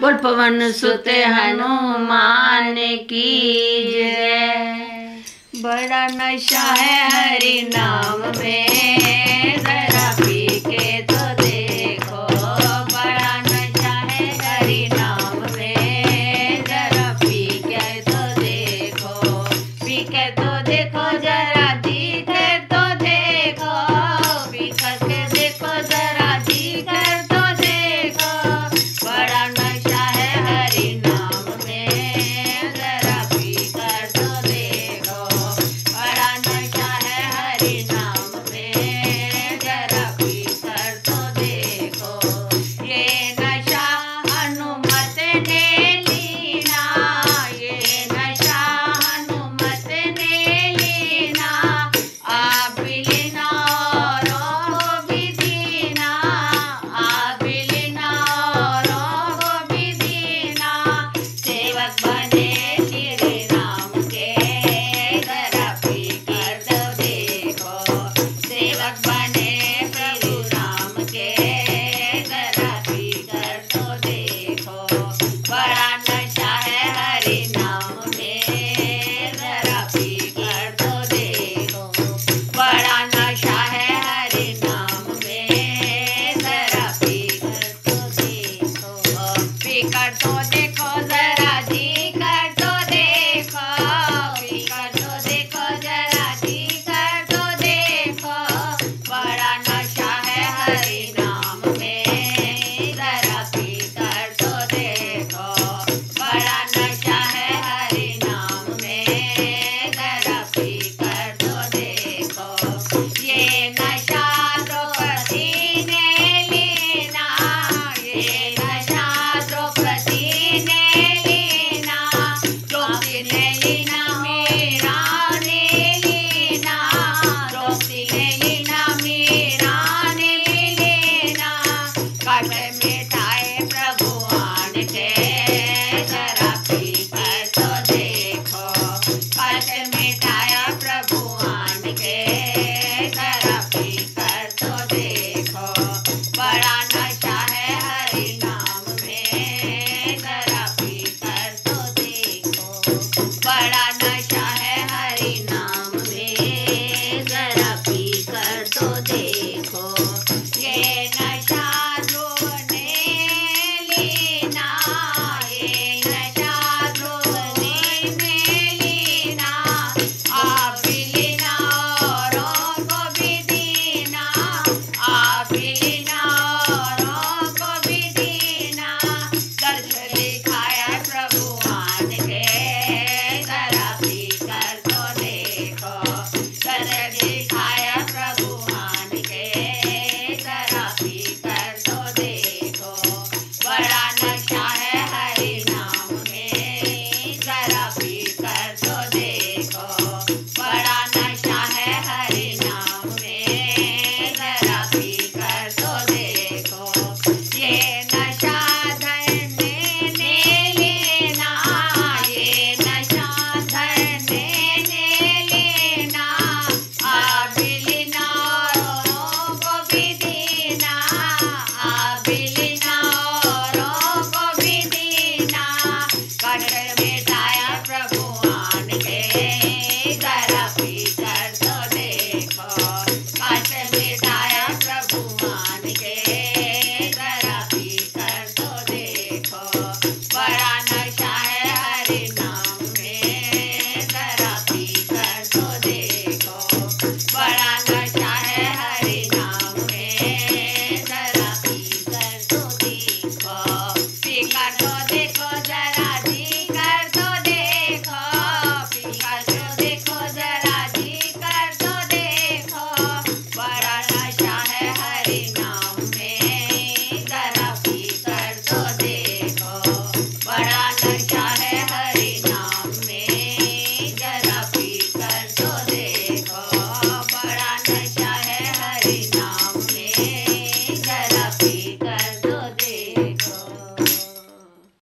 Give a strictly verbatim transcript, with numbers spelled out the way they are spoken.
बोल पवन सुत हनुमान की जय। बड़ा नशा है हरि नाम में, जरा पी के तो देखो। बड़ा नशा है हरि नाम में, जरा पी के तो देखो। पी के तो देखो जरा, जी के तो देखो। पी के देखो जरा, जी के तो देखो। बड़ा नशा है हरि नाम में, जरा पी कर तो देखो। बड़ा नशा है हरि नाम में, जरा पी कर तो देखो। ये नशा हनुमत ने लीना, ये नशा हनुमत ने लीना। आप भी लेना औरों को भी दीना, आप भी लेना औरों को भी दीना। सेवक बने तेरे नाम के, जरा पी कर तो देखो। सेवक बने प्रभु राम के, जरा पी कर तो देखो। बड़ा नशा है हरि नाम में, जरा पी कर तो देखो। बड़ा नशा है हरि नाम में, जरा पी कर तो देखो। पी कर तो